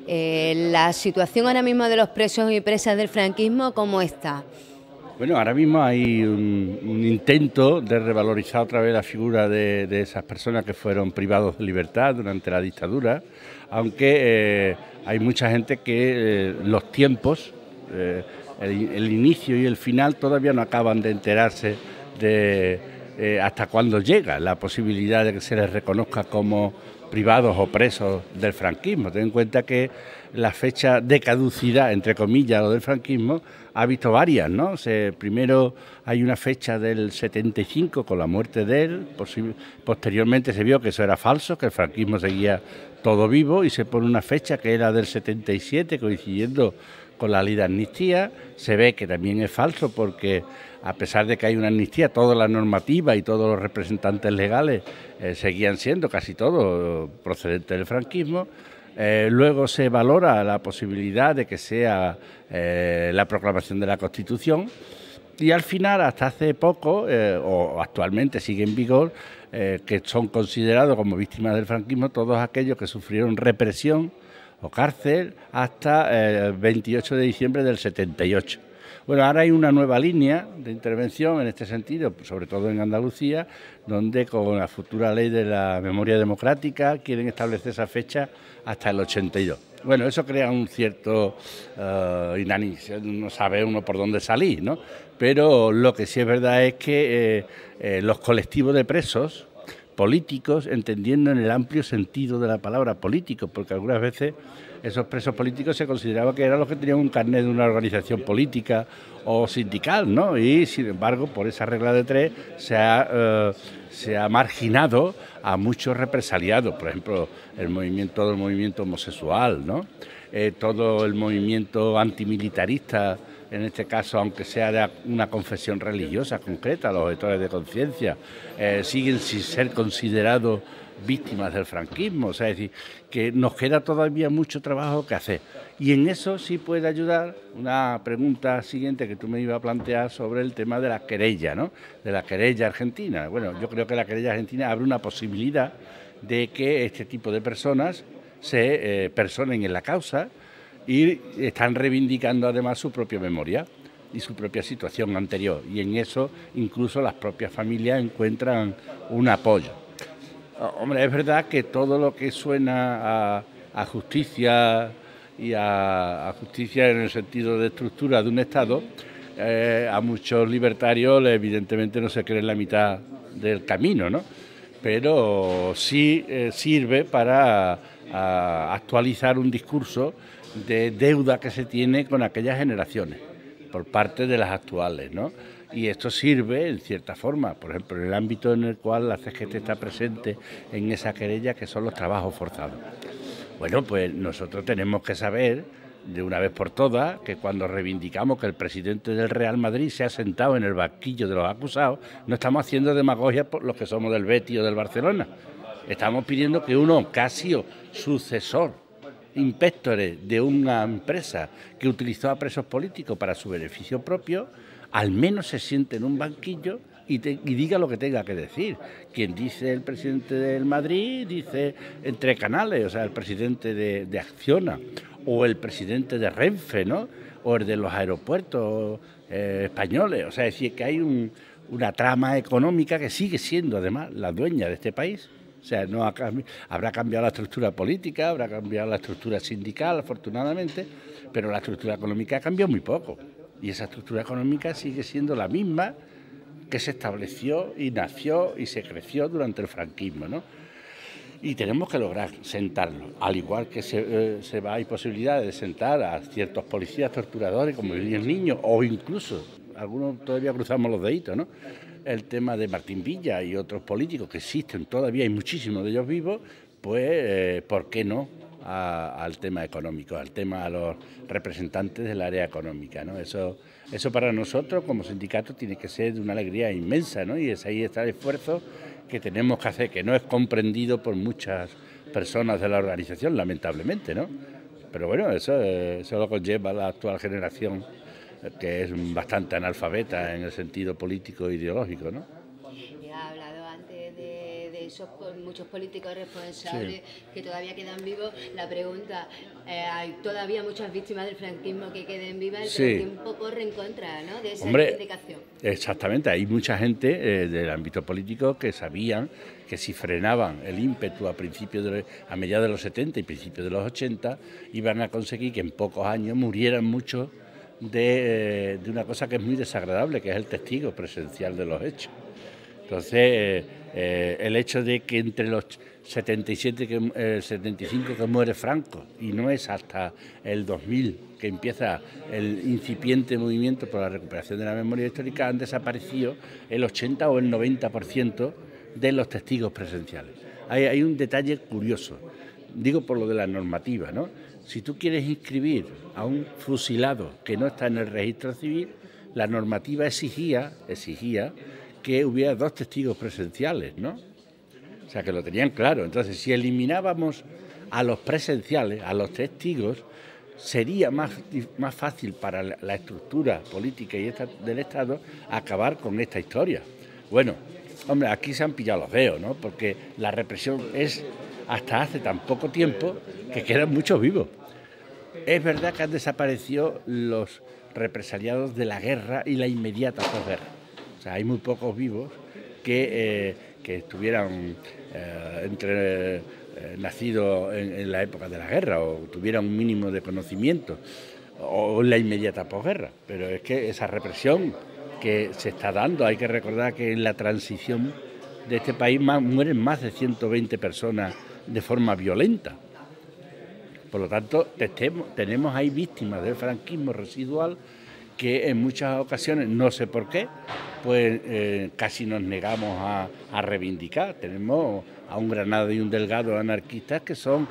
La situación ahora mismo de los presos y presas del franquismo, ¿cómo está? Bueno, ahora mismo hay un intento de revalorizar otra vez la figura de esas personas que fueron privados de libertad durante la dictadura, aunque hay mucha gente que los tiempos, el inicio y el final todavía no acaban de enterarse de hasta cuándo llega la posibilidad de que se les reconozca como privados o presos del franquismo. Ten en cuenta que la fecha de caducidad, entre comillas, lo del franquismo, ha visto varias, ¿no? Primero hay una fecha del 75 con la muerte de él, posteriormente se vio que eso era falso, que el franquismo seguía todo vivo y se pone una fecha que era del 77, coincidiendo con la ley de amnistía. Se ve que también es falso porque a pesar de que hay una amnistía, toda la normativa y todos los representantes legales seguían siendo casi todos procedentes del franquismo. Luego se valora la posibilidad de que sea la proclamación de la Constitución y al final, hasta hace poco, o actualmente sigue en vigor, que son considerados como víctimas del franquismo todos aquellos que sufrieron represión o cárcel hasta el 28 de diciembre del 78. Bueno, ahora hay una nueva línea de intervención en este sentido, sobre todo en Andalucía, donde con la futura ley de la memoria democrática quieren establecer esa fecha hasta el 82. Bueno, eso crea un cierto inanición, no sabe uno por dónde salir, ¿no? Pero lo que sí es verdad es que los colectivos de presos políticos, entendiendo en el amplio sentido de la palabra político, porque algunas veces esos presos políticos se consideraba que eran los que tenían un carnet de una organización política o sindical, ¿no? Y sin embargo, por esa regla de tres se ha marginado a muchos represaliados, por ejemplo, todo el movimiento homosexual, ¿no? Todo el movimiento antimilitarista, en este caso, aunque sea de una confesión religiosa concreta, los objetores de conciencia, siguen sin ser considerados víctimas del franquismo. O sea, es decir, que nos queda todavía mucho trabajo que hacer. Y en eso sí puede ayudar una pregunta siguiente que tú me ibas a plantear sobre el tema de la querella, ¿no? De la querella argentina. Bueno, yo creo que la querella argentina abre una posibilidad de que este tipo de personas se personen en la causa y están reivindicando además su propia memoria y su propia situación anterior. Y en eso incluso las propias familias encuentran un apoyo. Hombre, es verdad que todo lo que suena a justicia y a justicia en el sentido de estructura de un Estado, a muchos libertarios evidentemente no se creen la mitad del camino, ¿no? Pero sí sirve para actualizar un discurso de deuda que se tiene con aquellas generaciones por parte de las actuales, ¿no? Y esto sirve en cierta forma, por ejemplo, en el ámbito en el cual la CGT está presente en esa querella, que son los trabajos forzados. Bueno, pues nosotros tenemos que saber de una vez por todas que cuando reivindicamos que el presidente del Real Madrid se ha sentado en el banquillo de los acusados, no estamos haciendo demagogia por los que somos del Betis o del Barcelona. Estamos pidiendo que uno, que ha sido sucesor, inspectores de una empresa que utilizó a presos políticos para su beneficio propio, al menos se siente en un banquillo y diga lo que tenga que decir. Quien dice el presidente del Madrid, dice entre canales, o sea, el presidente de Acciona o el presidente de Renfe, ¿no? O el de los aeropuertos españoles. O sea, es decir, que hay una trama económica que sigue siendo además la dueña de este país. O sea, habrá cambiado la estructura política, habrá cambiado la estructura sindical, afortunadamente, pero la estructura económica cambió muy poco. Y esa estructura económica sigue siendo la misma que se estableció y nació y se creció durante el franquismo, ¿no? Y tenemos que lograr sentarlo, al igual que hay posibilidades de sentar a ciertos policías torturadores como el niño, o incluso, algunos todavía cruzamos los deditos, ¿no? El tema de Martín Villa y otros políticos que existen todavía, hay muchísimos de ellos vivos, pues, ¿por qué no? Al tema económico, al tema a los representantes del área económica, ¿no? Eso para nosotros como sindicato tiene que ser de una alegría inmensa, ¿no? Y ahí está el esfuerzo que tenemos que hacer, que no es comprendido por muchas personas de la organización, lamentablemente, ¿no? Pero bueno, eso lo conlleva la actual generación, que es bastante analfabeta en el sentido político e ideológico, ¿no? Ya ha hablado antes de esos muchos políticos responsables que todavía quedan vivos. La pregunta, hay todavía muchas víctimas del franquismo que queden vivas, pero el tiempo corre en contra, ¿no?, de esa reivindicación. Exactamente, hay mucha gente del ámbito político que sabían que si frenaban el ímpetu a mediados de los 70 y principios de los 80, iban a conseguir que en pocos años murieran muchos de una cosa que es muy desagradable, que es el testigo presencial de los hechos. Entonces, el hecho de que entre los 75 que muere Franco, y no es hasta el 2000 que empieza el incipiente movimiento por la recuperación de la memoria histórica, han desaparecido el 80 o el 90% de los testigos presenciales. Hay un detalle curioso, digo por lo de la normativa, ¿no? Si tú quieres inscribir a un fusilado que no está en el registro civil, la normativa exigía que hubiera 2 testigos presenciales, ¿no? O sea, que lo tenían claro. Entonces, si eliminábamos a los presenciales, a los testigos, sería más fácil para la estructura política y del Estado acabar con esta historia. Bueno, hombre, aquí se han pillado los dedos, ¿no? Porque la represión es hasta hace tan poco tiempo que quedan muchos vivos. Es verdad que han desaparecido los represaliados de la guerra y la inmediata posguerra. O sea, hay muy pocos vivos que estuvieran nacidos en la época de la guerra o tuvieran un mínimo de conocimiento o en la inmediata posguerra. Pero es que esa represión que se está dando, hay que recordar que en la transición de este país mueren más de 120 personas de forma violenta. Por lo tanto, tenemos ahí víctimas del franquismo residual que en muchas ocasiones, no sé por qué, pues casi nos negamos a reivindicar. Tenemos a un Granado y un Delgado anarquistas que son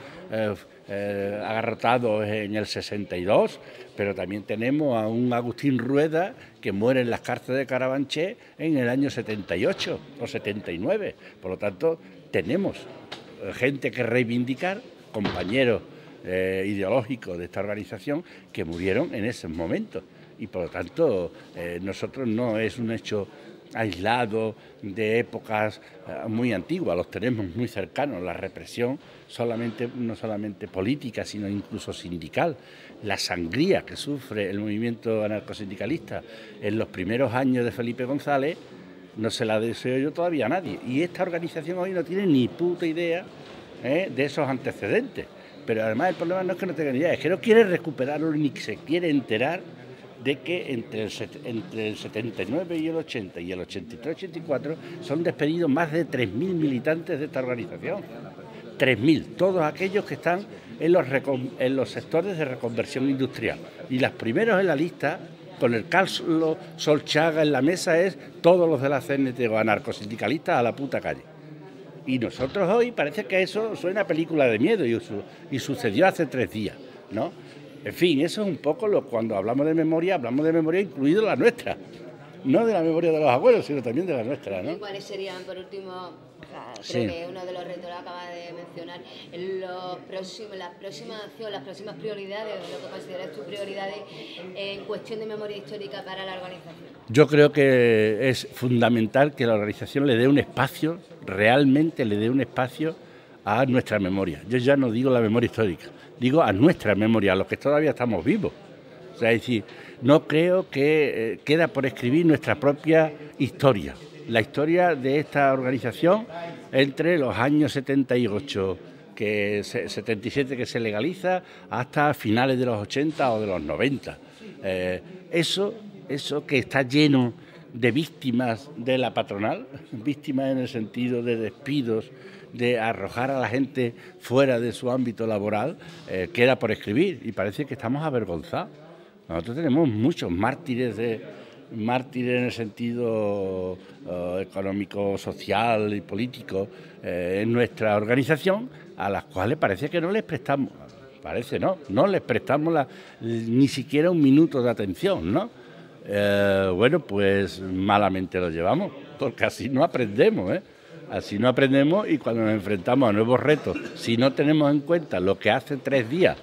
agarrotados en el 62, pero también tenemos a un Agustín Rueda que muere en las cárceles de Carabanchel en el año 78 o 79. Por lo tanto, tenemos gente que reivindicar, compañeros ideológicos de esta organización que murieron en esos momentos. Y por lo tanto, nosotros no es un hecho aislado de épocas muy antiguas, los tenemos muy cercanos. La represión no solamente política, sino incluso sindical. La sangría que sufre el movimiento anarcosindicalista en los primeros años de Felipe González no se la deseo yo todavía a nadie. Y esta organización hoy no tiene ni puta idea de esos antecedentes. Pero además el problema no es que no tenga ni idea, es que no quiere recuperarlo ni se quiere enterar de que entre el 79 y el 80 y el 83-84 son despedidos más de 3.000 militantes de esta organización. 3.000, todos aquellos que están en los sectores de reconversión industrial. Y los primeros en la lista, con el Carlos Solchaga en la mesa, es todos los de la CNT o anarcosindicalistas a la puta calle. Y nosotros hoy parece que eso suena a película de miedo y sucedió hace 3 días, ¿no? En fin, eso es un poco cuando hablamos de memoria incluido la nuestra. No de la memoria de los abuelos, sino también de la nuestra, ¿no? ¿Y cuáles serían, por último, creo que uno de los retos lo acaba de mencionar, las próximas prioridades, lo que consideras tus prioridades en cuestión de memoria histórica para la organización? Yo creo que es fundamental que la organización le dé un espacio, realmente le dé un espacio a nuestra memoria. Yo ya no digo la memoria histórica, digo a nuestra memoria, a los que todavía estamos vivos. O sea, es decir, no creo que queda por escribir nuestra propia historia, la historia de esta organización entre los años 78, 77 que se legaliza, hasta finales de los 80 o de los 90. Eso que está lleno de víctimas de la patronal, víctimas en el sentido de despidos, de arrojar a la gente fuera de su ámbito laboral, queda por escribir y parece que estamos avergonzados. Nosotros tenemos muchos mártires en el sentido económico, social y político en nuestra organización, a las cuales parece que no les prestamos, no les prestamos ni siquiera un minuto de atención, ¿no? Bueno, pues malamente lo llevamos, porque así no aprendemos, Así no aprendemos y cuando nos enfrentamos a nuevos retos, si no tenemos en cuenta lo que hace 3 días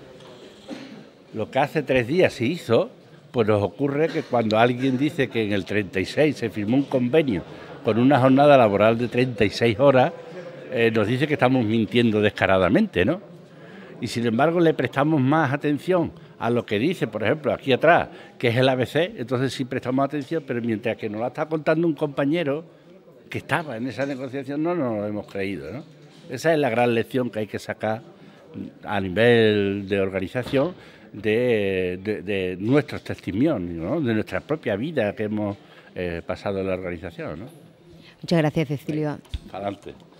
se hizo, pues nos ocurre que cuando alguien dice que en el 36 se firmó un convenio con una jornada laboral de 36 horas, nos dice que estamos mintiendo descaradamente, ¿no? Y sin embargo le prestamos más atención a lo que dice, por ejemplo, aquí atrás, que es el ABC, entonces sí prestamos atención, pero mientras que nos la está contando un compañero que estaba en esa negociación, no nos lo hemos creído, ¿no? Esa es la gran lección que hay que sacar a nivel de organización de nuestros testimonios, ¿no? De nuestra propia vida que hemos pasado en la organización, ¿no? Muchas gracias, Cecilio. Adelante.